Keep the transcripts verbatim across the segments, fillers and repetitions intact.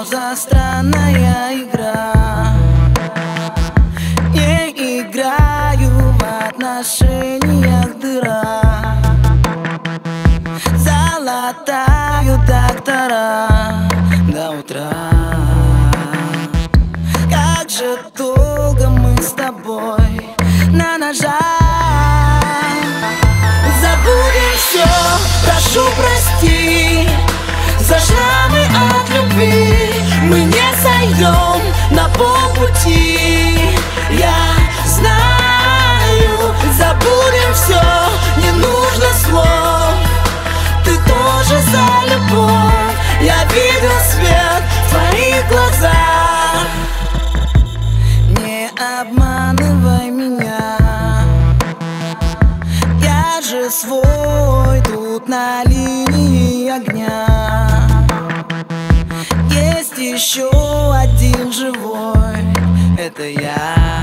Что за странная игра? Не играю в отношениях, дыра. Залатаю доктора до утра. Как же долго мы с тобой на ножах. Забудем все, прошу прости за шрамы от любви. Мы не сойдем на полпути, я знаю. Забудем все, не нужно слов. Ты тоже за любовь, я видел свет в твоих глазах. Не обманывай меня, я же свой тут на линии огня. Есть еще один живой, это я.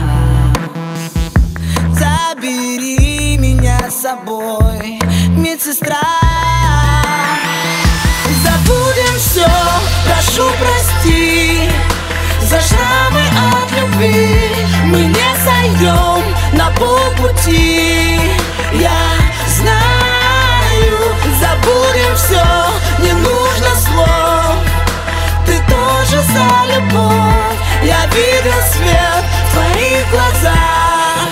Забери меня с собой, медсестра. Забудем все, прошу прости за шрамы от любви. Мы не сойдем на полпути, я знаю. Забудем все, не нужно слов. Ты тоже за любовь, я видел свет в твоих глазах.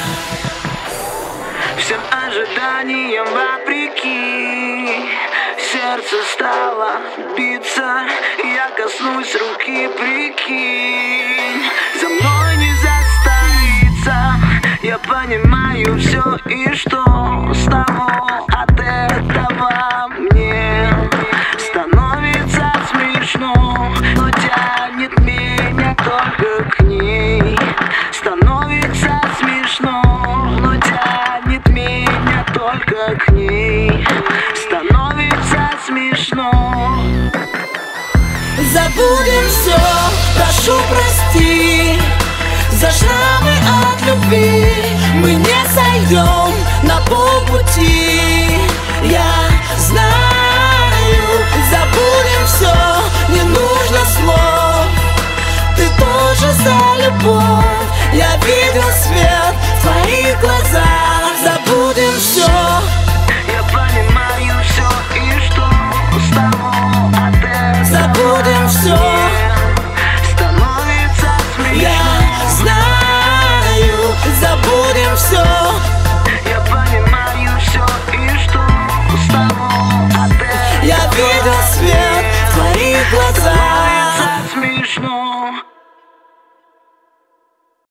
Всем ожиданиям вопреки сердце стало биться, я коснусь руки, прикинь. За мной не застоится, я понимаю все, и что с того от этого мне становится смешно, но тянет меня только к ней. Становится смешно, но тянет меня только к ней. Становится смешно. Забудем все, прошу прости за шрамы от любви. Мы не сойдем на полпути, я знаю. Забудем все, не нужно слов. Ты тоже за любовь, я видел свет в твоих глазах. Забудем все, я понимаю все, и что с того от этого. Забудем все, становится смешно. я знаю. Забудем все, Я понимаю все, и что с того от этого. я видел свет в твоих глазах.